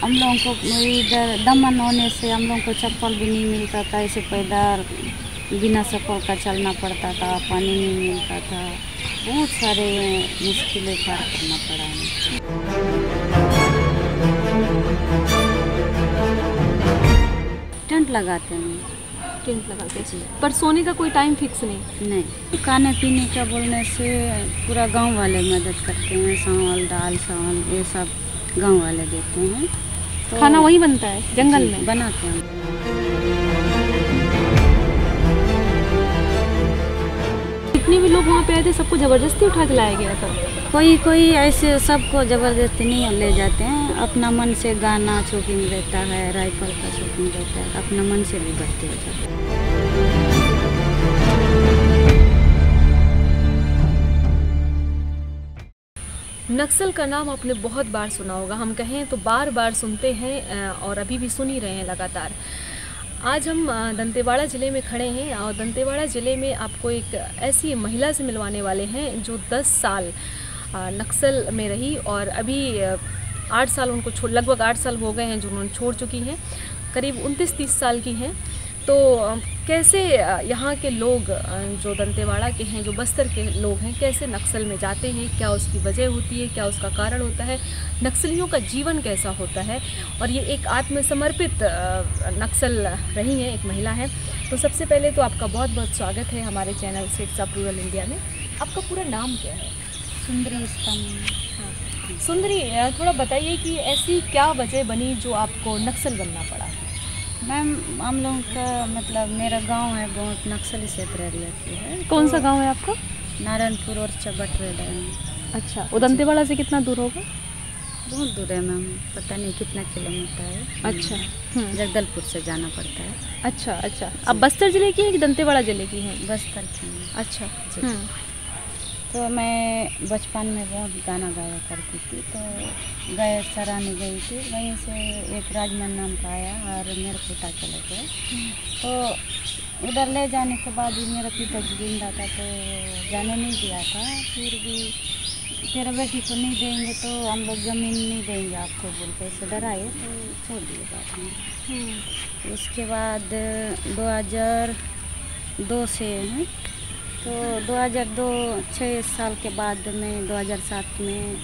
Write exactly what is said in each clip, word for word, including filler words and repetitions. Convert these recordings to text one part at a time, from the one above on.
हम लोगों को इधर दमन होने से हम लोगों को चप्पल भी नहीं मिलता था, ऐसे पैदल बिना चप्पल का चलना पड़ता था, पानी नहीं मिलता था, बहुत सारे मुश्किलें पार करना पड़ा हमें। टेंट लगाते हैं। टेंट लगाते हैं, पर सोने का कोई टाइम फिक्स नहीं? नहीं, खाने पीने का बोलने से पूरा गांव वाले मदद करते हैं, चावल दाल चावल ये सब गांव वाले देते हैं। तो खाना वही बनता है जंगल में? बनाते हैं। जितने भी लोग वहाँ पे आए थे सबको ज़बरदस्ती उठा के लाया गया था? कोई कोई ऐसे सबको ज़बरदस्ती नहीं ले जाते हैं, अपना मन से गाना शौकीन रहता है, राइफल का शौकीन रहता है, अपना मन से भी बढ़ते हो जाते हैं। नक्सल का नाम आपने बहुत बार सुना होगा, हम कहें तो बार बार सुनते हैं और अभी भी सुन ही रहे हैं लगातार। आज हम दंतेवाड़ा ज़िले में खड़े हैं और दंतेवाड़ा ज़िले में आपको एक ऐसी महिला से मिलवाने वाले हैं जो दस साल नक्सल में रही और अभी आठ साल उनको छोड़ लगभग आठ साल हो गए हैं जो उन्होंने छोड़ चुकी हैं, करीब उनतीस तीस साल की हैं। तो कैसे यहाँ के लोग जो दंतेवाड़ा के हैं, जो बस्तर के लोग हैं, कैसे नक्सल में जाते हैं, क्या उसकी वजह होती है, क्या उसका कारण होता है, नक्सलियों का जीवन कैसा होता है, और ये एक आत्मसमर्पित नक्सल रही हैं, एक महिला है। तो सबसे पहले तो आपका बहुत बहुत स्वागत है हमारे channel sets of rural India में। आपका पूरा नाम क्या है? सुंदरी स्तंभ। हाँ, सुंदरी, थोड़ा बताइए कि ऐसी क्या वजह बनी जो आपको नक्सल बनना पड़ा? मैम, हम लोगों का मतलब मेरा गांव है बहुत नक्सली क्षेत्र एरिया की है। कौन सा गांव है आपका? नारायणपुर और चबटवेड़ा है। अच्छा, वो दंतेवाड़ा से कितना दूर होगा? बहुत दूर है मैम, पता नहीं कितना किलोमीटर है। अच्छा, जगदलपुर से जाना पड़ता है। अच्छा अच्छा। अब बस्तर ज़िले की है कि दंतेवाड़ा ज़िले की हैं? बस्तर की। अच्छा। तो मैं बचपन में बहुत गाना गाया करती थी, तो गए सराहने गई थी, वहीं से एक राजमन नाम का आया और मेरे पिता चले गए। तो उधर ले जाने के बाद भी मेरा पिता जिंदा था तो जाने नहीं दिया था। फिर भी तेरा बेटी को नहीं देंगे तो हम लोग ज़मीन नहीं देंगे आपको बोल के ऐसे डराए, तो छोड़ दिए बात में। उसके बाद दो हज़ार दो से हैं, तो दो हज़ार दो छः साल के बाद मैं दो हज़ार सात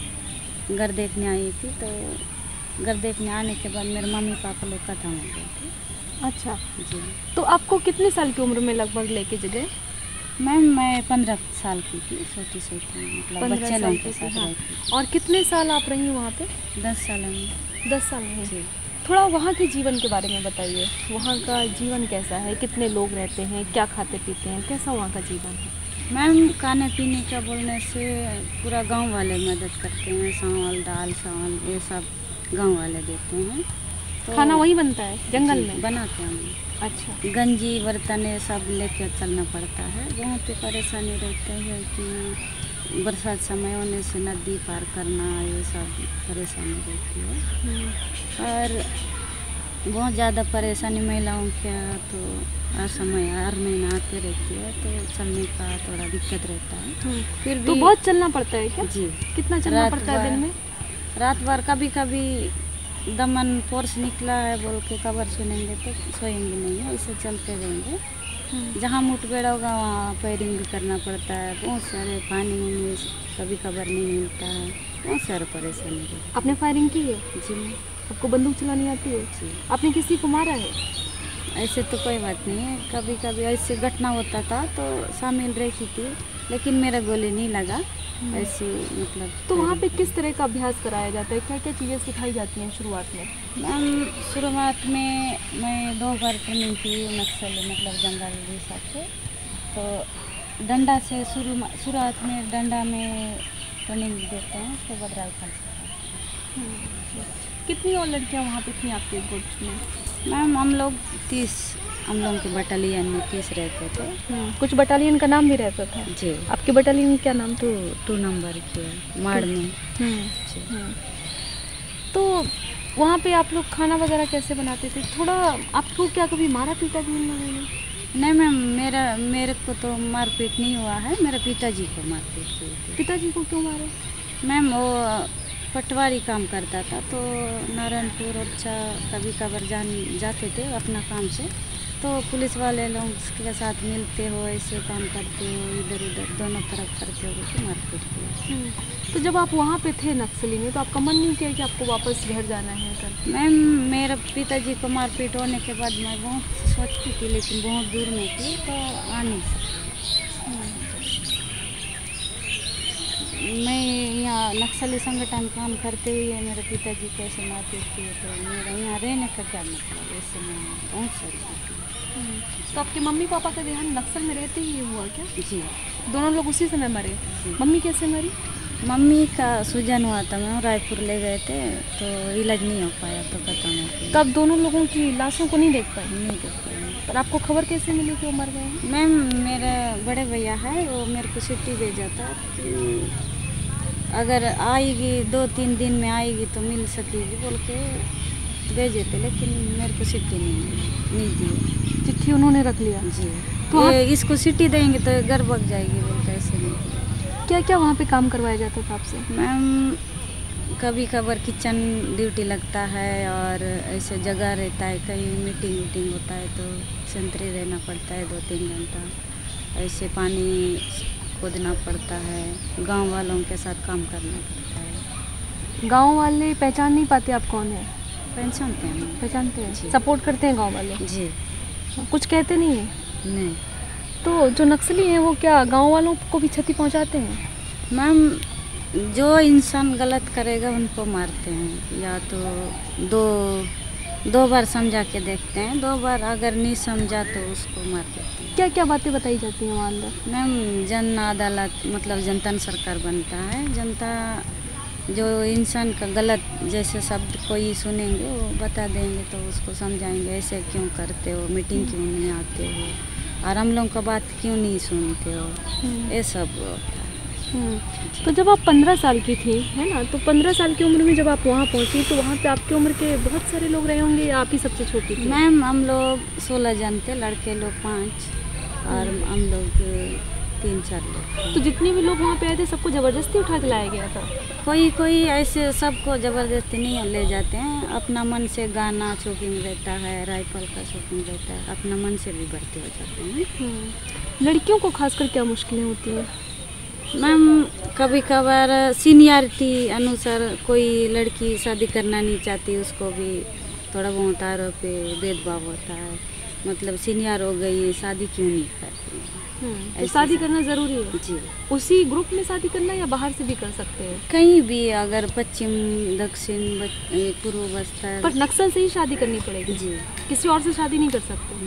में घर देखने आई थी। तो घर देखने आने के बाद मेरे मम्मी पापा लोग खत्म हो गए थे। अच्छा जी। तो आपको कितने साल की उम्र में लगभग लेके गए? मैम, मैं पंद्रह साल की थी, छोटी छोटी मतलब बच्चे लोगों के साथ रही थी। और कितने साल आप रही वहाँ पे? दस साल में। दस साल में? जी। थोड़ा वहाँ के जीवन के बारे में बताइए, वहाँ का जीवन कैसा है, कितने लोग रहते हैं, क्या खाते पीते हैं, कैसा वहाँ का जीवन है? मैम, खाने पीने का बोलने से पूरा गांव वाले मदद करते हैं, चावल दाल चावल ये सब गांव वाले देते हैं। तो खाना वही बनता है जंगल में? बनाते हैं। अच्छा। गंजी बर्तन ये सब लेके चलना पड़ता है। बहुत ही परेशानी रहती है कि बरसात समय होने से नदी पार करना, ये सब परेशानी रहती है। और बहुत ज़्यादा परेशानी महिलाओं का तो हर समय हर महीना आते रहती है, तो चलने का थोड़ा दिक्कत रहता है। फिर भी तो बहुत चलना पड़ता है क्या? जी। कितना चलना पड़ता है दिन में? रात भर कभी कभी दमन फोर्स निकला है बोल के खबर सुनेंगे तो सोएंगे नहीं है, इसे चलते रहेंगे। जहाँ मुठभेड़ होगा वहाँ पैरिंग भी करना पड़ता है। बहुत सारे पानी में कभी खबर नहीं मिलता है, बहुत सारे परेशानी है। आपने फायरिंग की है? जी। आपको बंदूक चलानी आती है? जी। आपने किसी को मारा है? ऐसे तो कोई बात नहीं है, कभी कभी ऐसे घटना होता था तो शामिल रहती थी, लेकिन मेरा गोली नहीं लगा ऐसे मतलब। तो वहाँ पे किस तरह का अभ्यास कराया जाता है, क्या क्या चीज़ें सिखाई जाती हैं शुरुआत में? मैम, शुरुआत में मैं दो बार ट्रेनिंग की नक्सल मतलब जंगल हिसाब से। तो डंडा से शुरू शुरुआत में डंडा में ट्रेनिंग देते हैं, उसके बाद राइफल से। कितनी और लड़कियाँ वहाँ पे थी आपके ग्रुप में? मैम, हम लोग तीस हम लोगों के बटालियन में तीस रहते थे। कुछ बटालियन का नाम भी रहता था? जी। आपके बटालियन में क्या नाम? टू टू नंबर के माड़ में। जी। तो वहाँ पे आप लोग खाना वगैरह कैसे बनाते थे? थोड़ा आपको क्या कभी मारा पीटा भी नहीं? नहीं मैम, मेरा मेरे को तो मारपीट नहीं हुआ है, मेरे पिताजी को मारपीट हुई थी। पिताजी को क्यों मारे? मैम, वो पटवारी काम करता था, तो नारायणपुर अच्छा कभी कभार जान जाते थे अपना काम से, तो पुलिस वाले लोग के साथ मिलते हो, ऐसे काम करते हो, इधर उधर दोनों तरफ करते हो तो मारपीट किया। तो जब आप वहाँ पे थे नक्सली में, तो आपका मन नहीं किया कि आपको वापस घर जाना है कर? मैम मेरे पिताजी को मारपीट होने के बाद मैं बहुत सोचती थी, लेकिन बहुत दूर में थी तो आ नहीं सकती। मैं यहाँ नक्सली संगठन काम करते हुए मेरे पिताजी को ऐसे मारपीट किए, तो मेरा यहाँ रहने का क्या मतलब, ऐसे मैं बहुत सोचती थी। तो आपके मम्मी पापा का देहांत नक्सल में रहते ही हुआ क्या? जी, दोनों लोग उसी समय मरे? मम्मी कैसे मरी? मम्मी का सूजन हुआ था, मैं रायपुर ले गए थे तो इलाज नहीं हो पाया, तो खत्म हो गया। तब दोनों लोगों की लाशों को नहीं देख पाए? नहीं देख पाया। पर आपको खबर कैसे मिली कि वो मर गए हैं? मैम मेरा बड़े भैया है, वो मेरे को चिट्ठी भेजा था कि अगर आएगी दो तीन दिन में आएगी तो मिल सकेगी बोल के भेजे थे, लेकिन मेरे को चिट्ठी नहीं नहीं दी। चिट्ठी उन्होंने रख लिया? जी, तो ये इसको चिट्ठी देंगे तो घर भाग जाएगी बोल के ऐसे नहीं। क्या क्या वहाँ पे काम करवाया जाता था आपसे? मैम कभी कभार किचन ड्यूटी लगता है, और ऐसे जगह रहता है, कहीं मीटिंग वीटिंग होता है तो संतरी रहना पड़ता है दो तीन घंटा, ऐसे पानी खोदना पड़ता है, गांव वालों के साथ काम करना पड़ता है। गांव वाले पहचान नहीं पाते आप कौन है? पहचानते हैं? पहचानते हैं, जी। सपोर्ट करते हैं गांव वाले? जी कुछ कहते नहीं है? नहीं। तो जो नक्सली हैं वो क्या गांव वालों को भी क्षति पहुंचाते हैं? मैम जो इंसान गलत करेगा उनको मारते हैं, या तो दो दो बार समझा के देखते हैं, दो बार अगर नहीं समझा तो उसको मार देते हैं। क्या क्या बातें बताई जाती हैं वहाँ अंदर? मैम जन अदालत मतलब जनता सरकार बनता है, जनता जो इंसान का गलत जैसे शब्द कोई सुनेंगे वो बता देंगे, तो उसको समझाएंगे ऐसे क्यों करते हो, मीटिंग क्यों नहीं आते हो, और हम लोगों का बात क्यों नहीं सुनते हो, ये सब होता है। तो जब आप पंद्रह साल की थी, है ना, तो पंद्रह साल की उम्र में जब आप वहाँ पहुँची तो वहाँ पे आपकी उम्र के बहुत सारे लोग रहे होंगे, या आप ही सबसे छोटी थी? मैम हम लोग सोलह जन थे, लड़के लोग पाँच और हम लोग तीन चार लोग। तो जितने भी लोग वहाँ पे आए थे सबको ज़बरदस्ती उठा के लाया गया था? कोई कोई ऐसे सबको ज़बरदस्ती नहीं ले जाते हैं, अपना मन से गाना शौकीन रहता है, राइफल का शौकीन रहता है, अपना मन से भी भर्ती हो जाते हैं। लड़कियों को खासकर क्या मुश्किलें होती हैं? मैम कभी कभार सीनियरिटी अनुसार कोई लड़की शादी करना नहीं चाहती, उसको भी थोड़ा बहुत आरोप पे भेदभाव होता है, मतलब सीनियर हो गई शादी क्यों नहीं करती? तो शादी करना ज़रूरी है? जी। उसी ग्रुप में शादी करना या बाहर से भी कर सकते हैं? कहीं भी, अगर पश्चिम दक्षिण पूर्व बस्तर। पर नक्सल से ही शादी करनी पड़ेगी? जी। किसी और से शादी नहीं कर सकते?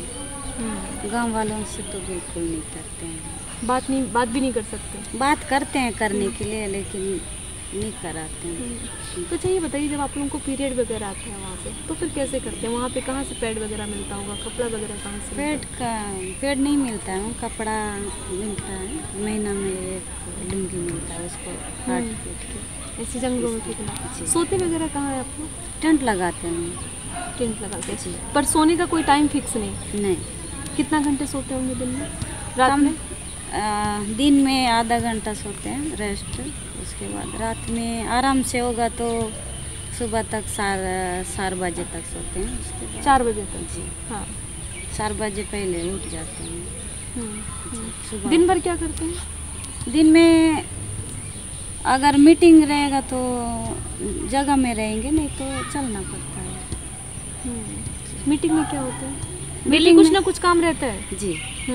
नहीं, गांव वालों से तो बिल्कुल नहीं करते हैं। बात नहीं बात भी नहीं कर सकते? बात करते हैं करने के लिए, लेकिन नहीं कराते हैं। तो अच्छा ये बताइए, जब आप लोगों को पीरियड वगैरह आते हैं वहाँ से तो फिर कैसे करते हैं? वहाँ पे कहाँ से पैड वगैरह मिलता होगा, कपड़ा वगैरह कहाँ से? पेड़ का पेड़ नहीं मिलता है, कपड़ा मिलता है, महीना में एक लुंगी मिलता है, उसको काट पीट के ऐसे जंगलों में कितना? सोते वगैरह कहाँ है आप लोग? टेंट लगाते हैं। टेंट लगाते जी। हैं, पर सोने का कोई टाइम फिक्स नहीं? नहीं। कितना घंटे सोते होंगे दिन में, रात में? आ, दिन में आधा घंटा सोते हैं रेस्ट, उसके बाद रात में आराम से होगा तो सुबह तक चार चार बजे तक सोते हैं, उसके बाद चार बजे तक? जी हाँ, चार बजे पहले उठ जाते हैं। सुबह दिन भर क्या करते हैं? दिन में अगर मीटिंग रहेगा तो जगह में रहेंगे, नहीं तो चलना पड़ता है। मीटिंग में क्या होता है? डेली मीटिंग कुछ में- ना कुछ काम रहता है? जी।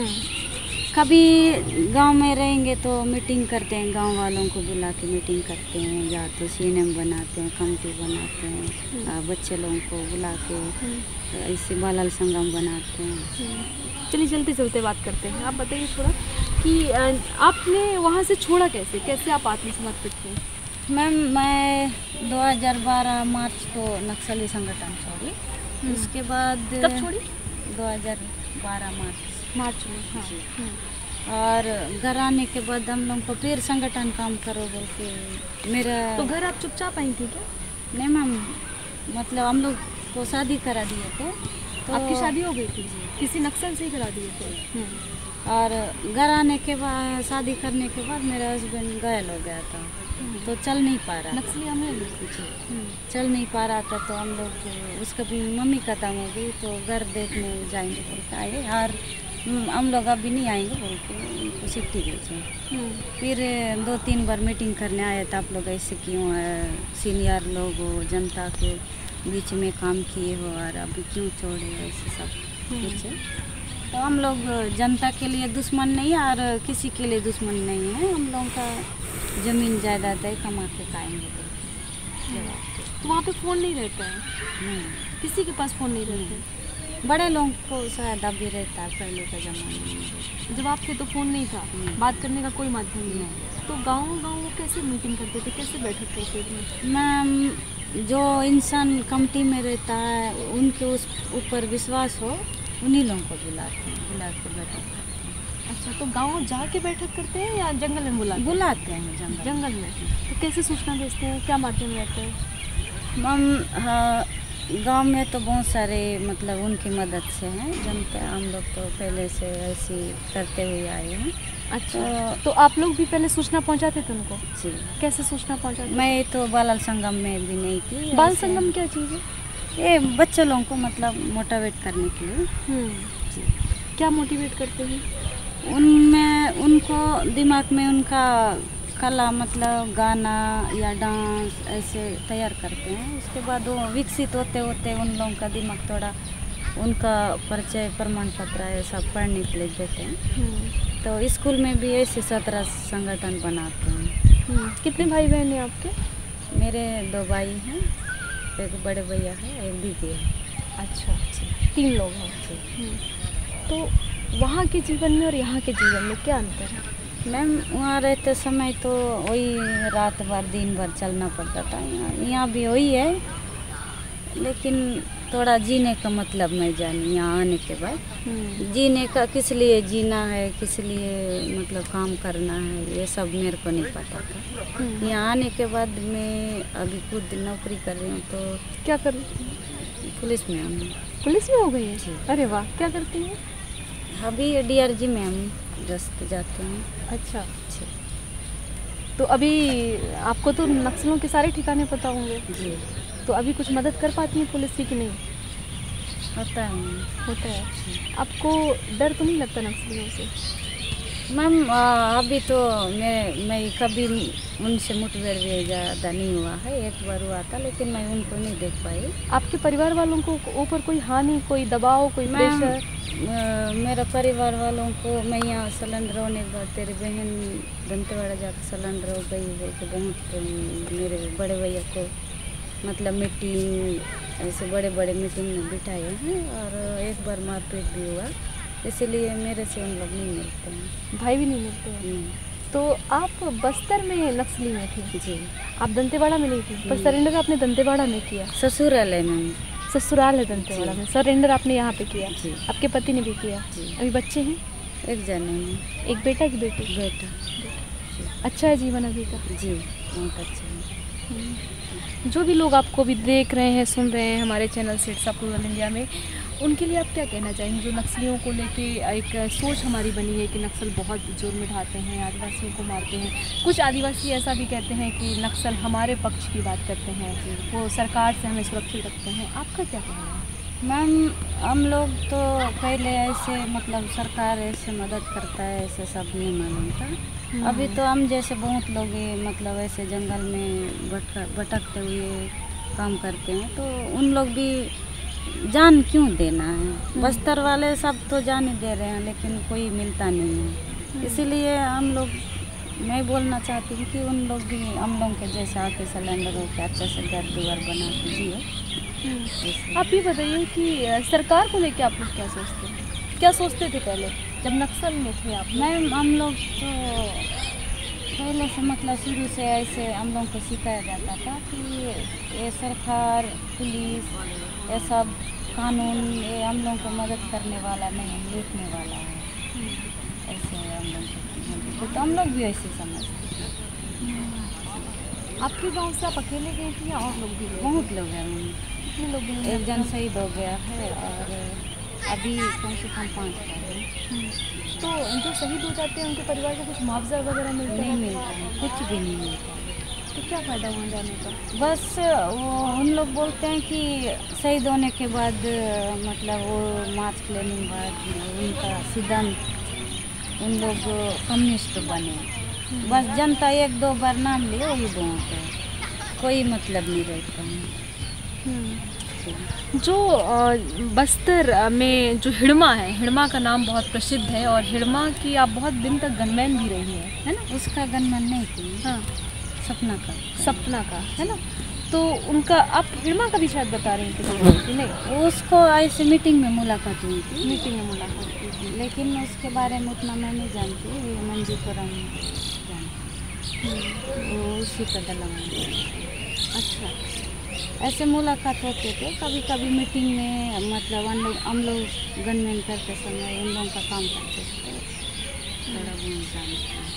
कभी गांव में रहेंगे तो मीटिंग करते हैं, गांव वालों को बुला के मीटिंग करते हैं, या तो सीएम बनाते हैं, कमेटी बनाते हैं, आ, बच्चे लोगों को बुला के ऐसे बालल संगम बनाते हैं। चलिए चलते चलते बात करते हैं। आप बताइए थोड़ा कि अ, आपने वहाँ से छोड़ा कैसे, कैसे आप आत्मसमर्पित हुए? मैम मैं दो हज़ार बारह मार्च को नक्सली संगठन छोड़ी, उसके बाद कब छोड़ी? दो हज़ार बारह मार्च मार्च में? हाँ। जी। और घर आने के बाद हम लोग को फिर संगठन काम करो बोल के मेरा। तो घर आप चुपचाप आई थी क्या? नहीं मैम, मतलब हम लोग को शादी करा दिए थे, तो आपकी शादी हो गई थी? किसी नक्सल से ही करा दिए थे? और घर आने के बाद शादी करने के बाद मेरा हस्बैंड घायल हो गया था, तो चल नहीं पा रहा। नक्सली हमले में जी चल नहीं पा रहा था, तो हम लोग उसका भी मम्मी खत्म हो गई, तो घर देखने जाएंगे बोल के आए, और हम लोग अभी नहीं आएंगे बोल के उनको छुट्टी भेजें। फिर दो तीन बार मीटिंग करने आए थे, आप लोग ऐसे क्यों है, सीनियर लोग हो, जनता के बीच में काम किए हो और अभी क्यों छोड़े, ऐसे सब कुछ। तो हम लोग जनता के लिए दुश्मन नहीं और किसी के लिए दुश्मन नहीं है, हम लोगों का ज़मीन जायदाद है, कमा के खाएंगे। तो वहाँ पे फ़ोन नहीं रहता है? नहीं, किसी के पास फ़ोन नहीं रहता? बड़े लोगों को शायद अभी रहता है, पहले का ज़माने में। जब आपके तो फ़ोन नहीं था, बात करने का कोई माध्यम नहीं, तो गाँव गाँव वो कैसे मीटिंग करते थे, कैसे बैठक करते थे? मैम, जो इंसान कमिटी में रहता है उनके उस ऊपर विश्वास हो, उन्हीं लोगों को बुलाते हैं, बुला के बैठक करते हैं। अच्छा, तो गांव जाके बैठक करते हैं या जंगल में बुलाते हैं? बुलाते हैं जंगल जंगल में। तो कैसे सूचना भेजते हैं, क्या माध्यम रहता है? मैम, गांव में तो बहुत सारे मतलब उनकी मदद से हैं, जनता, हम लोग तो पहले से ऐसे करते हुए आए हैं। अच्छा, तो, तो आप लोग भी पहले सूचना पहुंचाते थे उनको? जी। कैसे सूचना पहुंचाते? मैं तो बाल संगम में भी नहीं की। बाल संगम क्या चीज़ है? ये बच्चे लोगों को मतलब मोटिवेट करने के लिए। जी। क्या मोटिवेट करते हैं? उनमें उनको दिमाग में उनका कला मतलब गाना या डांस ऐसे तैयार करते हैं, उसके बाद वो विकसित होते होते उन लोगों का दिमाग थोड़ा, उनका परिचय प्रमाण पत्र है सब पढ़ने के लिए देते हैं। तो स्कूल में भी ऐसे सत्रह संगठन बनाते हैं। कितने भाई बहन हैं आपके? मेरे दो भाई हैं, एक बड़े भैया है, एक दीदी है। अच्छा, तीन लोग हैं। तो वहाँ के जीवन में और यहाँ के जीवन में क्या अंतर है? मैम, वहाँ रहते समय तो वही रात भर दिन भर चलना पड़ता था, यहाँ भी वही है, लेकिन थोड़ा जीने का मतलब मैं जानी यहाँ आने के बाद। जीने का किस लिए जीना है, किस लिए मतलब काम करना है, ये सब मेरे को नहीं पता था। यहाँ आने के बाद मैं अभी खुद नौकरी कर रही हूँ। तो क्या कर? पुलिस में हूँ। पुलिस में हो गई है? जी। अरे वाह, क्या करती हैं? अभी डी आर जी में हम गश्त जाते हैं। अच्छा अच्छा। तो अभी आपको तो नक्सलों के सारे ठिकाने पता होंगे? जी। तो अभी कुछ मदद कर पाती हैं पुलिस की कि नहीं? होता है। होता है। आपको डर तो नहीं लगता नक्सलियों से? मैम, अभी तो मैं मैं कभी उनसे मुठभेड़ भी ज़्यादा नहीं हुआ है, एक बार हुआ था, लेकिन मैं उनको नहीं देख पाई। आपके परिवार वालों को ऊपर कोई हानि, कोई दबाव, कोई प्रेशर? मेरा परिवार वालों को, मैं यहाँ सिलेंडर होने के बाद तेरी बहन दंतेवाड़ा जाकर सिलेंडर हो गई बोल के बहुत मेरे बड़े भैया को मतलब मीटिंग, ऐसे बड़े बड़े मीटिंग में बिठाए हैं, और एक बार मारपीट भी हुआ, इसीलिए मेरे से उन लोग नहीं मिलते हैं। भाई भी नहीं मिलते हैं? तो आप बस्तर में नक्सली में थी? जी। आप दंतेवाड़ा में नहीं थी, पर सरेंडर आपने दंतेवाड़ा में किया? ससुराल है मैम। ससुराल है दंतेवाड़ा में, सरेंडर आपने यहाँ पे किया? जी। आपके पति ने भी किया? जी। अभी बच्चे हैं? एक जने हैं। एक बेटा की बेटी? बेटा। अच्छा है जीवन अभी का? जी, बहुत अच्छा है। जो भी लोग आपको भी देख रहे हैं, सुन रहे हैं हमारे चैनल सिरसा रूरल इंडिया में, उनके लिए आप क्या कहना चाहेंगे? जो नक्सलियों को लेके एक सोच हमारी बनी है कि नक्सल बहुत जुर्म ढाते हैं, आदिवासियों को मारते हैं। कुछ आदिवासी ऐसा भी कहते हैं कि नक्सल हमारे पक्ष की बात करते हैं, वो सरकार से हमें सुरक्षित रखते हैं। आपका क्या कहना है? मैम, हम लोग तो पहले ऐसे मतलब सरकार ऐसे मदद करता है, ऐसे सब नहीं मालूम था। अभी तो हम जैसे बहुत लोग मतलब ऐसे जंगल में भटक भटकते हुए काम करते हैं, तो उन लोग भी जान क्यों देना है? बस्तर वाले सब तो जान ही दे रहे हैं, लेकिन कोई मिलता नहीं है। इसीलिए हम लोग, मैं बोलना चाहती हूँ कि उन लोग भी हम लोग के जैसे आके सिलेंडर हो के अच्छे से घर द्वार बना के जिए। आप ये बताइए कि सरकार को लेके आप लोग क्या सोचते हैं? क्या सोचते थे पहले जब नक्सल में थे आप? मैम, हम लोग तो पहले से मतलब शुरू से ऐसे हम लोग को सिखाया जाता था कि ये सरकार, पुलिस, ये सब कानून ये हम लोग को मदद करने वाला नहीं, लूटने वाला है। ऐसे हम लोग को, तो हम लोग भी ऐसे समझते हैं। आपके गांव से आप अकेले गए थे या और लोग भी गए? बहुत लोग हैं। कितने लोग गए? एक जन शहीद हो गया है, और अभी कम से कम पाँच का है। तो जो शहीद हो जाते हैं उनके परिवार को कुछ मुआवजा वगैरह मिलता है? नहीं मिलता है, कुछ भी नहीं मिलता है। क्या फ़ायदा वहाँ जाने का? बस वो उन लोग बोलते हैं कि शहीद होने के बाद मतलब वो मार्च लेने के बाद उनका सिद्धांत उन लोग कम्युनिस्ट बने। बस जनता एक दो बार नाम लिए वही वहाँ पे कोई मतलब नहीं रहता है। जो अ, बस्तर में जो हिड़मा है, हिड़मा का नाम बहुत प्रसिद्ध है और हिड़मा की आप बहुत दिन तक गनमैन भी रही हैं, है ना? उसका गनमैन नहीं थी, हाँ, सपना का सपना का, है ना? तो उनका आप हिड़मा का भी शायद बता रही थी कि नहीं? उसको ऐसे मीटिंग में मुलाकात हुई थी, मीटिंग में मुलाकात की थी। लेकिन उसके बारे में उतना मैं नहीं जानती। मंजीपुरम जानती, वो उसी का दलाल है। अच्छा, ऐसे मुलाकात होते थे कभी कभी मीटिंग में, मतलब हम लोग हम लोग गनमैन करते समय उन लोगों का काम करते थे, थोड़ा बहुत जानते हैं।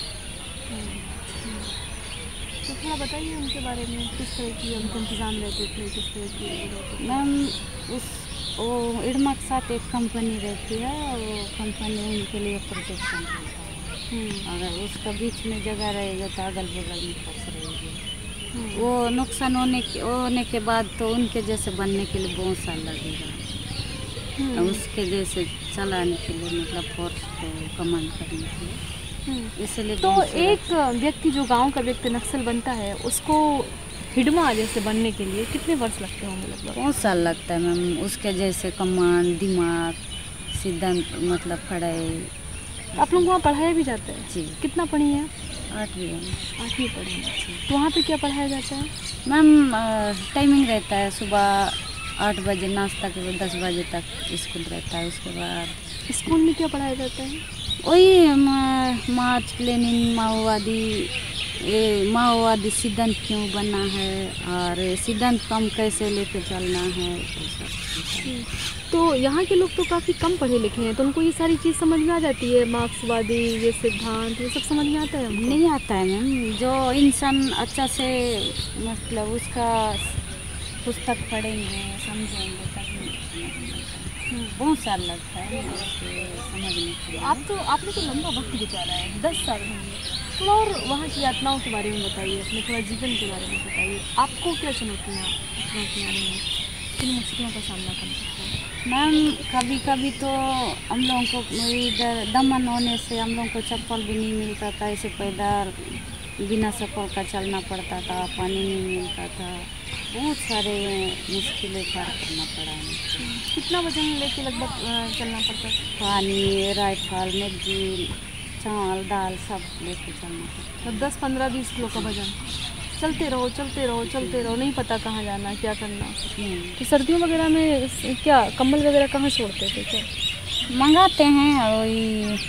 तो थोड़ा बताइए उनके बारे में, किस तरह की उनके इंतज़ाम रहते थे, किस तरह की रहते थे? मैम उस वो इड़मा के साथ एक कंपनी रहती है, वो कंपनी उनके लिए प्रोटेक्शन रहता है। अगर उसका बीच में जगह रहेगा तो अगल बगल में फंस रहेगी। वो नुकसान होने के होने के बाद तो उनके जैसे बनने के लिए बहुत साल लगेगा, उसके जैसे चलाने के लिए, मतलब फोर्स को कमांड करने के लिए, इसलिए तो एक व्यक्ति जो गांव का व्यक्ति नक्सल बनता है उसको हिडमा जैसे बनने के लिए कितने वर्ष लगते होंगे लगभग? बहुत साल लगता है मैम, उसके जैसे कमांड, दिमाग, सिद्धांत, मतलब पढ़ाई। आप लोग वहाँ पढ़ाया भी जाता है? जी। कितना पढ़ी हैं? आठवीं में। आठवीं पढ़ी हैं। तो वहाँ पे क्या पढ़ाया जाता है? मैम टाइमिंग रहता है, सुबह आठ बजे नाश्ता के बाद दस बजे तक स्कूल रहता है। उसके बाद स्कूल में क्या पढ़ाया जाता है? वही मार्क्स, लेनिन, माओवादी, ये माओवादी सिद्धांत क्यों बना है और सिद्धांत कम कैसे लेके चलना है, ये सब। तो यहाँ के लोग तो काफ़ी कम पढ़े लिखे हैं, तो उनको ये सारी चीज़ समझ में आ जाती है? मार्क्सवादी, ये सिद्धांत, ये सब समझ में आता है उनको? नहीं आता है मैम। जो इंसान अच्छा से मतलब उसका पुस्तक पढ़ेंगे, समझेंगे, तब बहुत साल लगता है उसके समझने के लिए। आप तो आपने तो लंबा वक्त बिताया है, दस साल होंगे। थोड़ा और वहाँ की यातनाओं के बारे में बताइए, अपने थोड़ा जीवन के बारे में बताइए। आपको क्या चुनौतियाँ चुनौतियाँ रही हैं, किन मुश्किलों का सामना करना पड़ता है? मैम कभी कभी तो हम लोगों को इधर दमन होने से हम लोगों को चप्पल भी नहीं मिलता था, ऐसे पैदल बिना चप्पल का चलना पड़ता था, पानी नहीं मिलता था, बहुत सारे मुश्किलें पार करना पड़ा है। कितना वजन लेके लगभग चलना पड़ता है? पानी, राइफल, मैगजीन, चावल, दाल सब लेके चलना पड़ता मतलब दस पंद्रह बीस किलो का वजन। चलते रहो चलते रहो चलते रहो, नहीं पता कहाँ जाना, क्या करना। है। तो सर्दियों वगैरह में क्या कंबल वगैरह कहाँ छोड़ते थे क्या? मंगाते हैं, वही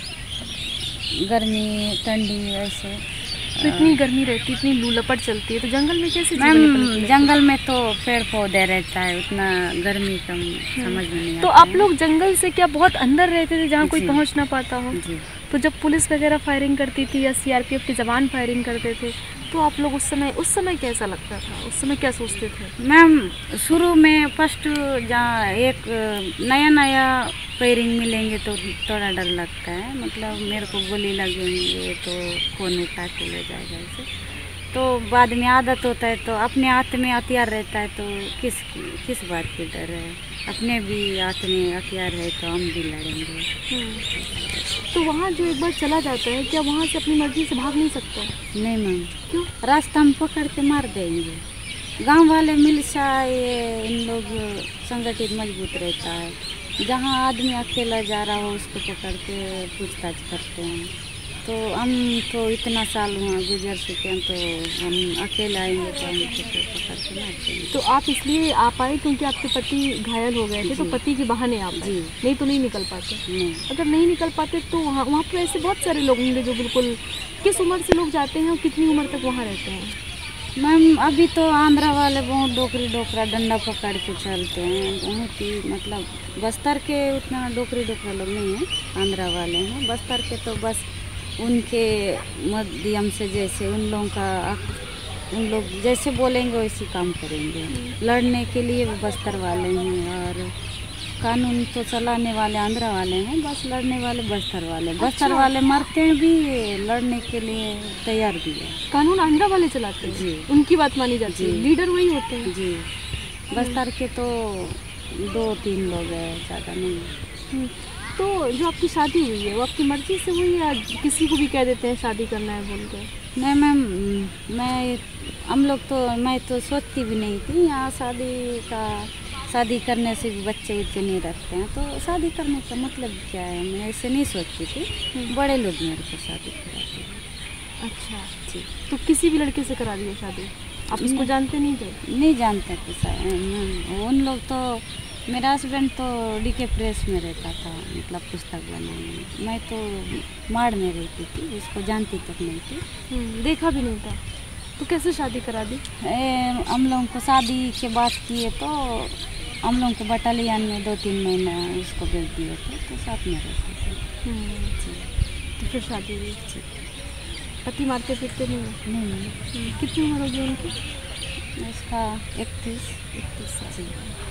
गर्मी ठंडी ऐसे। तो इतनी गर्मी रहती है, इतनी लू लपट चलती है, तो जंगल में कैसे जीवन मैम यापन करते हैं? जंगल में तो पेड़ पौधे रहता है, उतना गर्मी कम समझ में नहीं आता। तो आप लोग जंगल से क्या बहुत अंदर रहते थे जहाँ कोई जी। पहुँच ना पाता हो? जी। तो जब पुलिस वगैरह फायरिंग करती थी या सीआरपीएफ के जवान फायरिंग करते थे, तो आप लोग उस समय उस समय कैसा लगता था? उस समय क्या सोचते थे? मैम शुरू में फर्स्ट जहाँ एक नया नया फायरिंग मिलेंगे तो थोड़ा डर लगता है, मतलब मेरे को गोली लगेंगे तो कौन उठा के ले जाएगा ऐसे। तो बाद में आदत होता है, तो अपने हाथ में हथियार रहता है तो किस किस बात की डर है, अपने भी हाथ में हथियार है तो हम भी लड़ेंगे। तो वहाँ जो एक बार चला जाता है, क्या वहाँ से अपनी मर्जी से भाग नहीं सकता? नहीं मैम, क्यों? रास्ता हम पकड़ के मार देंगे। गांव वाले मिलिशिया ये इन लोग संगठित मजबूत रहता है, जहाँ आदमी अकेला जा रहा हो उसको पकड़ के पूछताछ करते हैं। तो हम तो इतना साल वहाँ गुजर चुके हैं, तो हम अकेला आएंगे तो हम तो पकड़ के मार देंगे। तो आप इसलिए आ पाए क्योंकि आपके पति घायल हो गए थे, तो जी। पति के बहाने आप जी। नहीं तो नहीं निकल पाते। नहीं अगर नहीं निकल पाते तो वहाँ वहाँ पर ऐसे बहुत सारे लोग होंगे जो बिल्कुल, किस उम्र से लोग जाते हैं और कितनी उम्र तक वहाँ रहते हैं? मैम अभी तो आंध्रा वाले बहुत डोकरी डोकरा डंडा पकड़ के चलते हैं, बहुत ही मतलब बस्तर के उतना डोकरी डोकरा लोग नहीं हैं, आंध्रा वाले हैं। बस्तर के तो बस उनके माध्यम से जैसे उन लोगों का उन लोग जैसे बोलेंगे वैसे काम करेंगे। लड़ने के लिए वो बस्तर वाले हैं और कानून तो चलाने वाले आंध्रा वाले हैं, बस लड़ने वाले बस्तर वाले। बस्तर वाले मरते हैं भी, लड़ने के लिए तैयार भी है। कानून आंध्रा वाले चलाते हैं जी। उनकी बात मानी जाती है, जी। लीडर वही होते हैं। जी, बस्तर के तो दो तीन लोग हैं, ज़्यादा नहीं। हम्म, तो जो आपकी शादी हुई है वो आपकी मर्जी से हुई या किसी को भी कह देते हैं शादी करना है बोल के? नहीं मैम, मैं हम लोग तो मैं तो सोचती भी नहीं थी। यहाँ शादी का शादी करने से भी बच्चे उच्चे नहीं रखते हैं, तो शादी करने का मतलब क्या है, मैं ऐसे नहीं सोचती थी। बड़े लोग मेरे को शादी कराते हैं। अच्छा जी। तो किसी भी लड़के से करा दिया शादी? आप इसको जानते नहीं थे? नहीं जानते थे सर। उन लोग तो, मेरा हस्बैंड तो डी के प्रेस में रहता था, मतलब पुस्तक बनाने में। मैं तो माड़ में रहती थी, उसको जानती तक नहीं थी। देखा भी नहीं था, तो कैसे शादी करा दी? ए, हम लोगों को शादी के बाद किए तो हम लोगों को बटालियन में दो तीन महीना उसको भेज दिए थे, तो साथ में रहते थे। जी। तो फिर शादी हुई? जी। पति मारते फिरते नहीं हो? नहीं नहीं, कितनी उम्र होगी उनकी? उसका इकतीस। इकतीस साल। जी।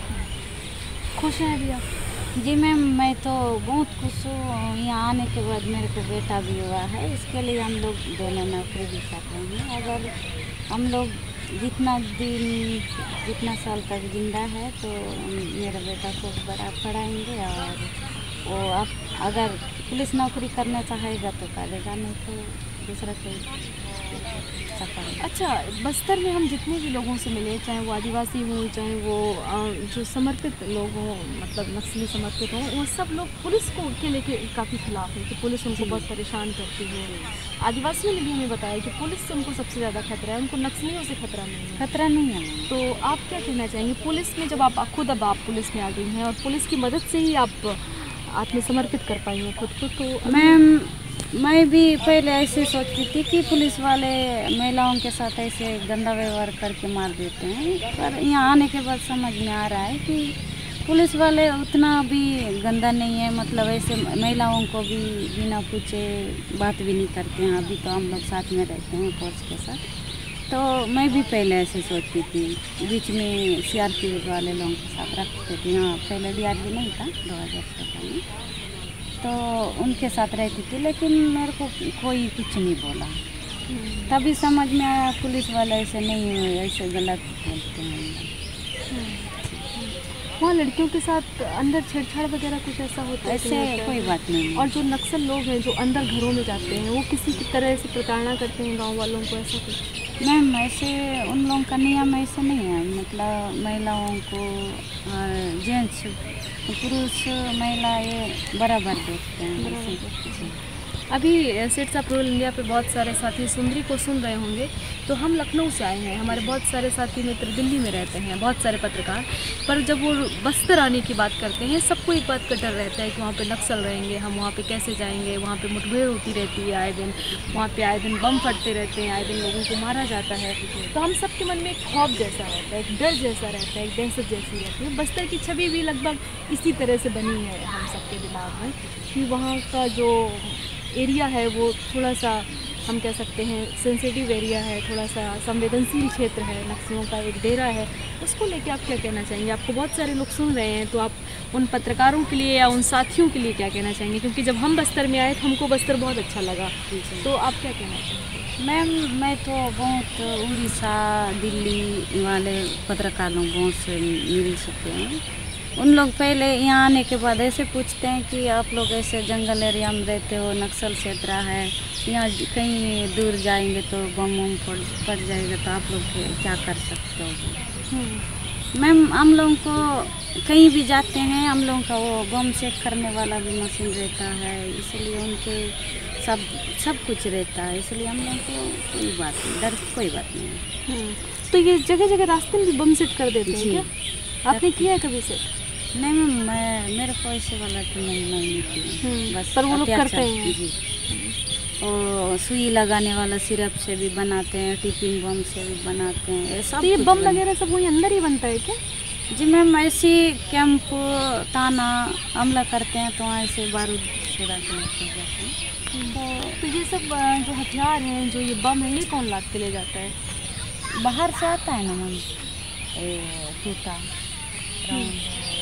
खुश हैं अभी आप? जी मैम, मैं तो बहुत खुश हूँ। यहाँ आने के बाद मेरे को बेटा भी हुआ है, इसके लिए हम लोग दोनों नौकरी भी कर रहे हैं। अगर हम लोग जितना दिन जितना साल तक जिंदा है तो मेरे बेटा को बड़ा पढ़ाएंगे, और वो अब अगर पुलिस नौकरी करना चाहेगा तो करेगा, नहीं तो दूसरा कोई सफर। अच्छा, बस्तर में हम जितने भी लोगों से मिले, चाहे वो आदिवासी हों, चाहे वो अ, जो समर्पित लोग हों, मतलब नक्सली समर्पित हों, वो सब लोग पुलिस को के लेके काफ़ी खिलाफ है कि पुलिस उनको बहुत परेशान करती है। आदिवासियों ने भी हमें बताया कि पुलिस से उनको सबसे ज़्यादा खतरा है, उनको नक्सलियों से खतरा नहीं है। खतरा नहीं है। तो आप क्या कहना चाहेंगे पुलिस में, जब आप खुद अब आप पुलिस में आ गई हैं और पुलिस की मदद से ही आप आत्मसमर्पित कर पाई हैं खुद को, तो मैम मैं भी पहले ऐसे सोचती थी कि पुलिस वाले महिलाओं के साथ ऐसे गंदा व्यवहार करके मार देते हैं, पर यहाँ आने के बाद समझ में आ रहा है कि पुलिस वाले उतना भी गंदा नहीं है। मतलब ऐसे महिलाओं को भी बिना पूछे बात भी नहीं करते हैं। अभी तो हम लोग साथ में रहते हैं फोर्स के साथ, तो मैं भी पहले ऐसे सोचती थी। बीच में सी आर पी वाले लोगों के साथ रखते थे, यहाँ पहले डी आर बी नहीं था दो हज़ार चौदह में, तो उनके साथ रहती थी, लेकिन मेरे को कोई कुछ नहीं बोला। तभी समझ में आया पुलिस वाले ऐसे नहीं हुए, ऐसे गलत बोलते हैं। वहाँ लड़कियों के साथ अंदर छेड़छाड़ वगैरह कुछ ऐसा होता है? ऐसे कोई बात नहीं। और जो नक्सल लोग हैं जो अंदर घरों में जाते हैं, वो किसी की तरह से प्रताड़ना करते हैं गांव वालों को, ऐसा कुछ? मैम ऐसे उन लोगों का नियम ऐसे नहीं है। मतलब महिलाओं को जेंट्स पुरुष महिला ये बराबर देखते हैं। अभी सेठ साहब रूरल इंडिया पे बहुत सारे साथी सुंदरी को सुन रहे होंगे, तो हम लखनऊ से आए हैं, हमारे बहुत सारे साथी मित्र दिल्ली में रहते हैं, बहुत सारे पत्रकार, पर जब वो बस्तर आने की बात करते हैं सबको एक बात का डर रहता है कि वहाँ पे नक्सल रहेंगे, हम वहाँ पे कैसे जाएंगे, वहाँ पे मुठभेड़ होती रहती है आए दिन, वहाँ पे आए दिन बम फटते रहते हैं, आए दिन लोगों को मारा जाता है। तो हम सबके मन में एक खौफ जैसा रहता है, एक डर जैसा रहता है, एक दहशत जैसी रहती है। बस्तर की छवि भी लगभग इसी तरह से बनी है हम सबके दिमाग में कि वहाँ का जो एरिया है वो थोड़ा सा हम कह सकते हैं सेंसिटिव एरिया है, थोड़ा सा संवेदनशील क्षेत्र है, नक्सलियों का एक डेरा है। उसको लेके आप क्या कहना चाहेंगे? आपको बहुत सारे लोग सुन रहे हैं, तो आप उन पत्रकारों के लिए या उन साथियों के लिए क्या कहना चाहेंगे? क्योंकि जब हम बस्तर में आए तो हमको बस्तर बहुत अच्छा लगा, तो आप क्या कहना चाहेंगे? मैम मैं तो बहुत उड़ीसा दिल्ली वाले पत्रकार लोगों से मिल चुके हैं। उन लोग पहले यहाँ आने के बाद ऐसे पूछते हैं कि आप लोग ऐसे जंगल एरिया में रहते हो, नक्सल क्षेत्र है, यहाँ कहीं दूर जाएंगे तो बम वम पड़ जाएगा, तो आप लोग क्या कर सकते हो? मैम हम लोगों को कहीं भी जाते हैं, हम लोगों का वो बम चेक करने वाला भी मशीन रहता है, इसलिए उनके सब सब कुछ रहता है, इसलिए हम लोगों को कोई बात नहीं, डर कोई बात नहीं है। तो ये जगह जगह रास्ते में भी बम सेट कर देते हैं क्या? आपने किया है कभी से? नहीं मैम, मैं मेरे को ऐसे वाला तो नहीं नहीं की, बस पर वो लोग करते हैं जी। और सुई लगाने वाला सिरप से भी बनाते हैं, टिफिन बम से भी बनाते हैं, सब। तो ये बम वगैरह सब वही अंदर ही बनता है क्या? जी मैम, ऐसे कैंप ताना हमला करते हैं तो वहाँ ऐसे बारूद छोड़ा के जाते हैं। तो ये सब जो हथियार हैं, जो ये बम है, ये कौन लाद के ले जाता है? बाहर से आता है ना मैम, टूटा सब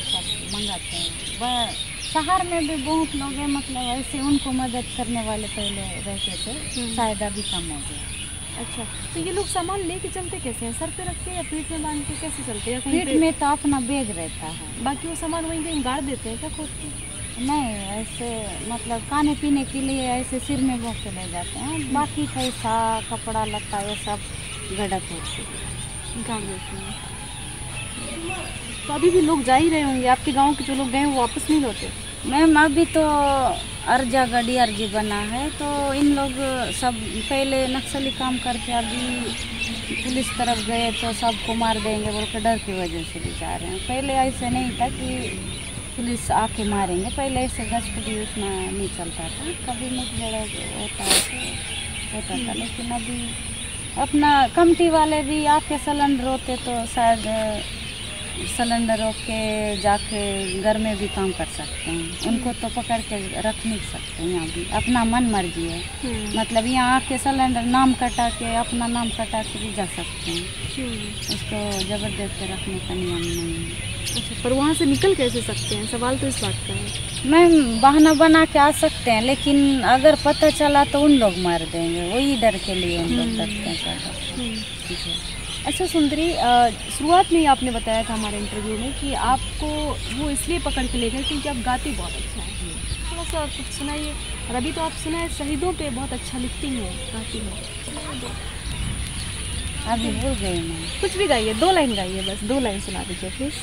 मंगाते हैं। वह शहर में भी बहुत लोग हैं, मतलब ऐसे उनको मदद करने वाले पहले रहते थे, शायद अभी कम हो गया। अच्छा, तो ये लोग सामान लेके चलते कैसे हैं? सर पे रखते हैं या पीठ में बांध के कैसे चलते हैं? या कहीं पीठ पे में तो अपना बैग रहता है, बाकी वो सामान वहीं कहीं गाड़ देते हैं क्या खोद के? नहीं ऐसे मतलब खाने पीने के लिए ऐसे सिर में भोग के ले जाते हैं, बाकी पैसा कपड़ा लत्ता ये सब गड़क होती है, गाड़ देते हैं। तो अभी भी लोग जा ही रहे होंगे, आपके गांव के जो लोग गए हैं वो वापस नहीं लौटे? मैम अभी तो अर्जा गड़ी अर्जी बना है, तो इन लोग सब पहले नक्सली काम करके अभी पुलिस तरफ गए तो सबको मार देंगे बोल के डर की वजह से भी जा रहे हैं। पहले ऐसे नहीं था कि पुलिस आके मारेंगे, पहले ऐसे गश्ती उतना नहीं चलता था, कभी मुठभेड़ होता है तो होता था, लेकिन अभी अपना कमिटी वाले भी आके सिलेंडर होते तो शायद सिलेंडर रोक के जाके घर में भी काम कर सकते हैं, उनको तो पकड़ के रख नहीं सकते। यहाँ भी अपना मन मर्जी है, मतलब यहाँ आके सिलेंडर नाम कटा के अपना नाम कटा के भी जा सकते हैं, उसको जबरदस्ती रखने का नियम नहीं है। अच्छा, पर वहाँ से निकल कैसे सकते हैं? सवाल तो इस बात का है। मैम बहाना बना के आ सकते हैं, लेकिन अगर पता चला तो उन लोग मार देंगे, वही डर के लिए उन लोग डरते हैं ज़्यादा। अच्छा सुंदरी, शुरुआत में ही आपने बताया था हमारे इंटरव्यू में कि आपको वो इसलिए पकड़ के ले गए क्योंकि आप गाती बहुत अच्छा हैं। थोड़ा सा कुछ सुनाइए। और अभी तो आप सुना है शहीदों पे बहुत अच्छा लिखती हैं, गाती हैं। अभी भूल गई मैं। कुछ भी गाइए, दो लाइन गाइए, बस दो लाइन सुना दीजिए प्लीज़।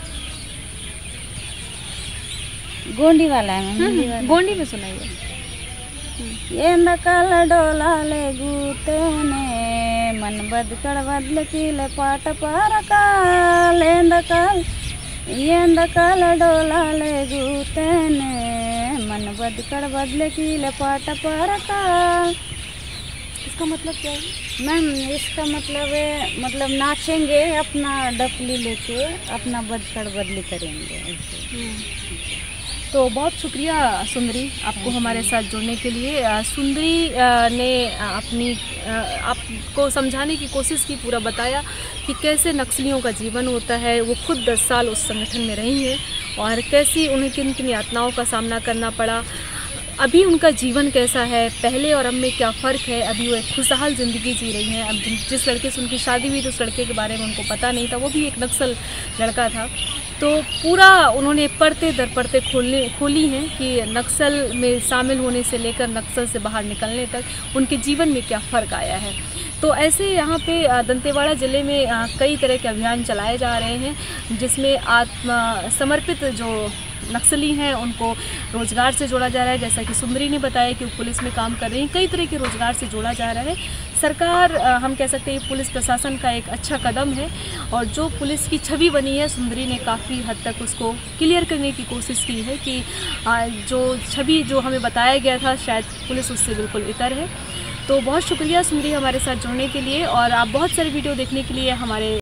गोंडी वाला है मैम, हिंदी वाला। गोंडी में सुनाइए। ಎಂದಕಾಲ ಡೋಲಾಲೆ ಗೂತೇನೆ मन बदकड़ बदल कीले पाट पारकाल ಎಂದಕಾಲ ಎಂದಕಾಲ ಡೋಲಾಲೆ ಗೂತೇನೆ मन बदकड़ बदल कीले पाट पारकाल। इसका मतलब क्या है मैम? इसका मतलब है मतलब नाचेंगे अपना डपली लेके, अपना बदकड़ बदली करेंगे ऐसे। तो बहुत शुक्रिया सुंदरी आपको हमारे साथ जुड़ने के लिए। सुंदरी ने अपनी आपको समझाने की कोशिश की, पूरा बताया कि कैसे नक्सलियों का जीवन होता है। वो खुद दस साल उस संगठन में रही हैं और कैसी उन्हें किन किन यातनाओं का सामना करना पड़ा, अभी उनका जीवन कैसा है, पहले और अब में क्या फ़र्क है। अभी वो एक खुशहाल ज़िंदगी जी रही हैं। अब जिस लड़के से उनकी शादी हुई तो उस लड़के के बारे में उनको पता नहीं था, वो भी एक नक्सल लड़का था। तो पूरा उन्होंने पढ़ते दर पढ़ते खोलने खोली हैं कि नक्सल में शामिल होने से लेकर नक्सल से बाहर निकलने तक उनके जीवन में क्या फ़र्क आया है। तो ऐसे यहाँ पे दंतेवाड़ा ज़िले में कई तरह के अभियान चलाए जा रहे हैं, जिसमें आत्म समर्पित जो नक्सली हैं उनको रोज़गार से जोड़ा जा रहा है। जैसा कि सुंदरी ने बताया कि वो पुलिस में काम कर रही हैं, कई तरह के रोज़गार से जोड़ा जा रहा है। सरकार, हम कह सकते हैं पुलिस प्रशासन का एक अच्छा कदम है, और जो पुलिस की छवि बनी है सुंदरी ने काफ़ी हद तक उसको क्लियर करने की कोशिश की है कि जो छवि जो हमें बताया गया था शायद पुलिस उससे बिल्कुल इतर है। तो बहुत शुक्रिया सुंदरी हमारे साथ जुड़ने के लिए, और आप बहुत सारे वीडियो देखने के लिए हमारे